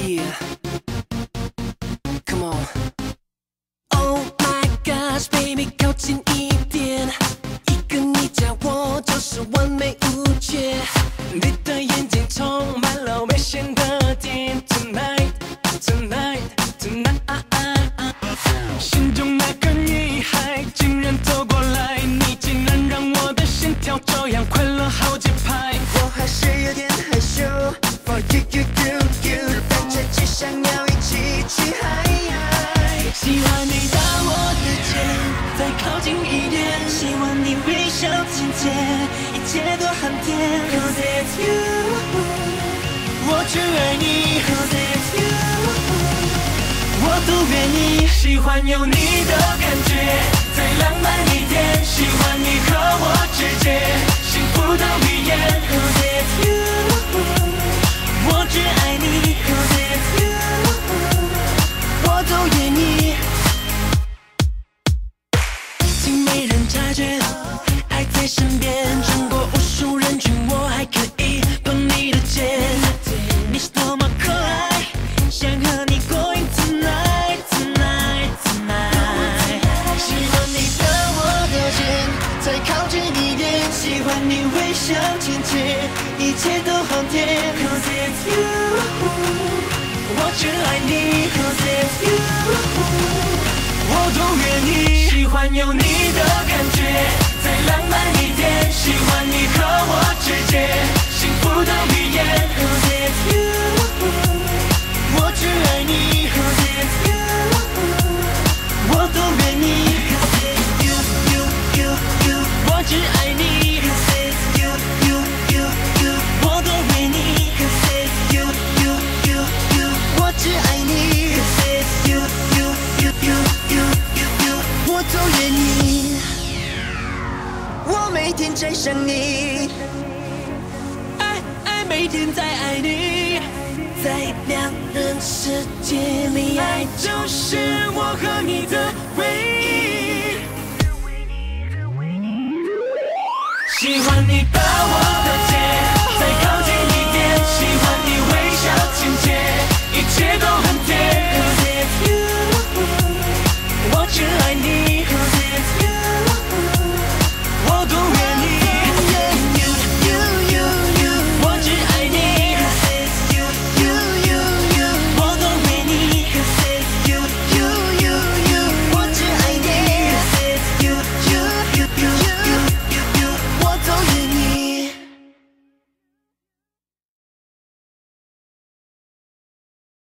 Yeah, come on. Oh my gosh, baby， 靠近一点，一个你加我就是完美无缺。你的眼睛充满了危险的点 ，Tonight, tonight, tonight。心中那个女孩竟然走过来，你竟然让我的心跳这样快乐好几拍。 我还是有点害羞 ，For you, you, you, you， 但却只想要一起去嗨。 喜欢你搭我的肩，再靠近一点， 希望你微笑亲切，一切都很甜。Cause it's you， 我只爱你。 Cause it's you， 我都愿意。喜欢有你的感觉，再浪漫一点。喜欢你和我之间幸福的语言。 Cause it's you， 我只爱你。 Cause it's you， 我都愿意。竟没人察觉，爱在身边，穿过无数人群，我还可以碰你的肩。你是多么可爱，想和你过瘾 tonight tonight tonight。 喜欢你搭我的肩，再靠近一点，喜欢你微笑亲切，一切都很甜。Cause it's you， 我只爱你。 Cause it's you， 我都愿意。喜欢有你的感觉，再浪漫一点。喜欢你和我之间幸福的语言。 Cause it's you， 我只爱你。 Cause it's you， 我都愿意。 Cause it's you, you, you, you， 我只爱你。 Cause it's you, you, you, you， 我都为你。 Cause it's you, you, you, you， 我只爱你。 Cause it's you, you, you, you, you, you, you， 我都愿意。 我每天在想你， 爱每天在爱你， 在两人世界里， 爱就是我和你的唯一。喜欢你把我的